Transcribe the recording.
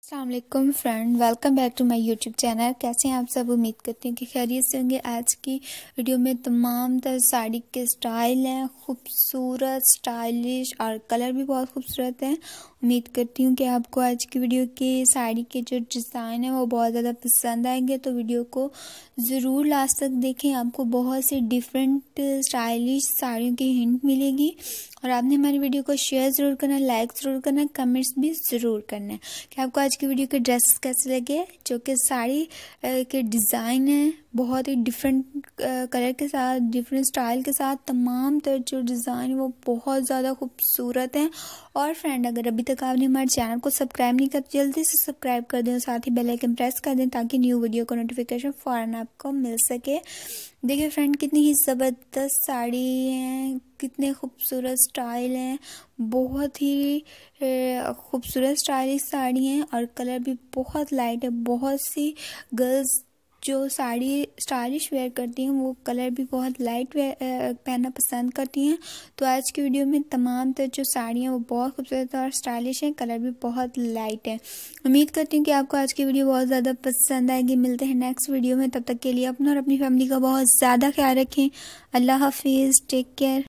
अस्सलाम वालेकुम friend, welcome back to my YouTube channel. कैसे हैं आप सब? उम्मीद करती हूँ कि खैरियत से होंगे। आज की वीडियो में तमाम तरह साड़ी के स्टाइल हैं, खूबसूरत, स्टाइलिश और कलर भी बहुत खूबसूरत हैं। उम्मीद करती हूँ कि आपको आज की वीडियो की साड़ी के जो डिज़ाइन है वो बहुत ज़्यादा पसंद आएंगे, तो वीडियो को ज़रूर लास्ट तक देखें। आपको बहुत सी डिफरेंट स्टाइलिश साड़ियों की हिंट मिलेगी और आपने हमारी वीडियो को शेयर ज़रूर करना, लाइक ज़रूर करना, कमेंट्स भी ज़रूर करना है कि आपको आज की वीडियो के ड्रेस कैसे लगे। जो कि साड़ी के डिज़ाइन है बहुत ही डिफरेंट कलर के साथ, डिफरेंट स्टाइल के साथ, तमाम तरह जो डिज़ाइन है वो बहुत ज़्यादा खूबसूरत हैं। और फ्रेंड, अगर अभी तक आपने हमारे चैनल को सब्सक्राइब नहीं किया जल्दी से सब्सक्राइब कर दें और साथ ही बेल आइकन प्रेस कर दें ताकि न्यू वीडियो का नोटिफिकेशन फ़ौरन आपको मिल सके। देखिए फ्रेंड, कितनी ही ज़बरदस्त साड़ी है, कितने खूबसूरत स्टाइल हैं, बहुत ही खूबसूरत स्टाइलिश साड़ी हैं और कलर भी बहुत लाइट है। बहुत सी गर्ल्स जो साड़ी स्टाइलिश वेयर करती हैं वो कलर भी बहुत लाइट पहनना पसंद करती हैं। तो आज की वीडियो में तमाम तरह जो साड़ियाँ वो बहुत खूबसूरत और स्टाइलिश हैं, कलर भी बहुत लाइट है। उम्मीद करती हूँ कि आपको आज की वीडियो बहुत ज़्यादा पसंद आएगी। मिलते हैं नेक्स्ट वीडियो में, तब तक के लिए अपना और अपनी फैमिली का बहुत ज़्यादा ख्याल रखें। अल्लाह हाफिज़, टेक केयर।